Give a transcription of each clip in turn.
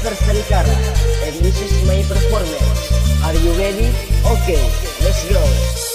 Versalikara, and this is my performance. Are you ready? Okay, let's go.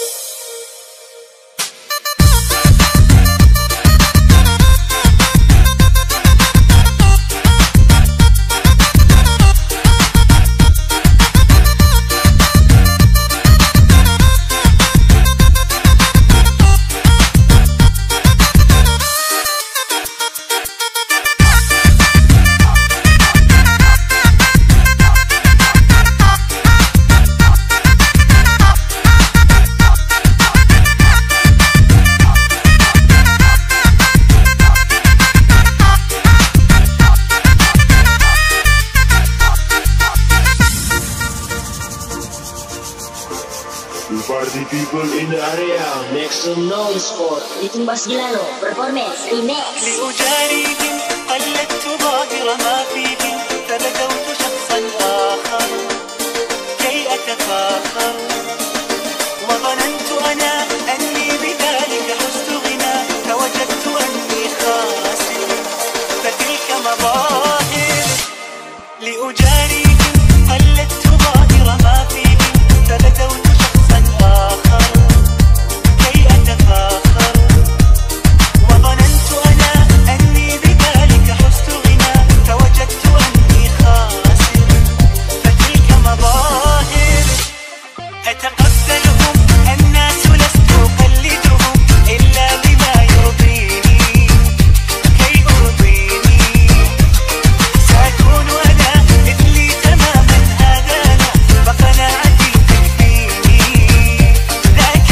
You party people in the area, Make some noise for Licin Bass Gilano Performance Remix. لأجاريهم قلدت ظاهر ما فيهم فبدوت شخصا آخر كي أتفاخر وظننت أنا أني بذلك حزت غنى فوجدت أني خاسر فتلك مظاهر لأجاريهم قلدت ظاهر ما فيهم فبدوت شخصا آخر كي أتفاخر وظننت أنا أني بذلك حزت غنى فوجدت أني خاسر فتلك مظاهر أتقبلهم الناس لست أقلدهم إلا بما يرضيني كي أرضيني سأكون أنا مثلي تماما هذا أنا فقناعتي تكفيني ذاك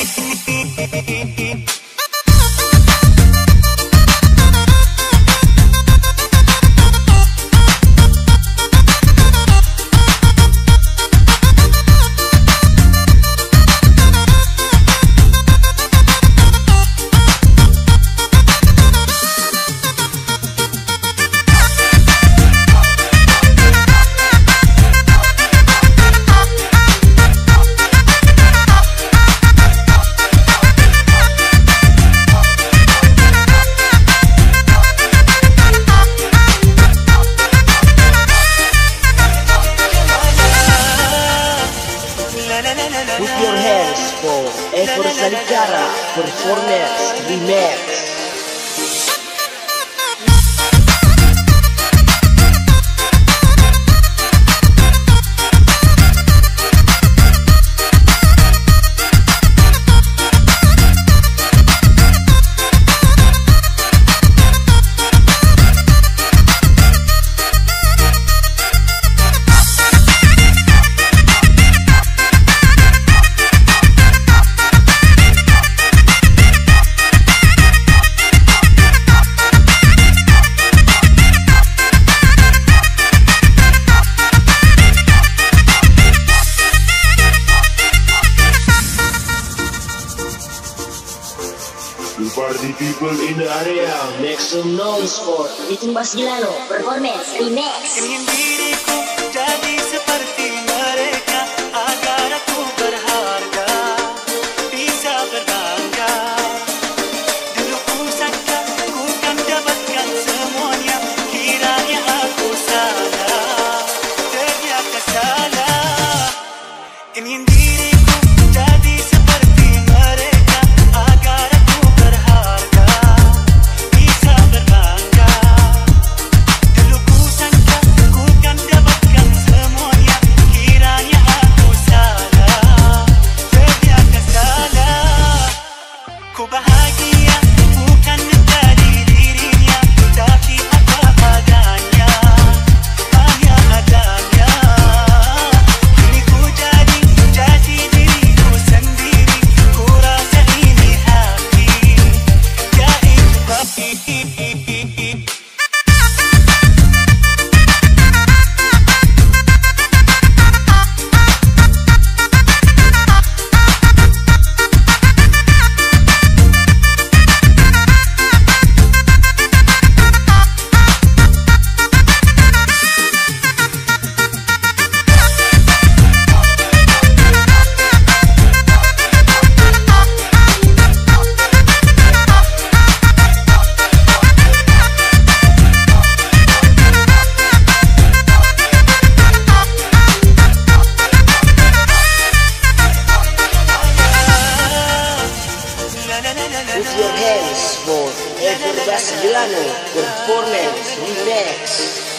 يقيني Put your hands for Versalikara Performance Remix. you party people in the area. Make some noise for Licin Bass Gilano Performance Remix. ingin diriku jadi seperti mereka agar aku berharga bisa berbangga dulu ku sangka ku kan dapatkan semuanya kiranya aku salah ternyata salah ingin diriku jadi seperti mereka agar aku berharga bisa berbangga dulu ku sangka ku kan dapatkan semuanya with your hands for Ever Bass Delano performance remix.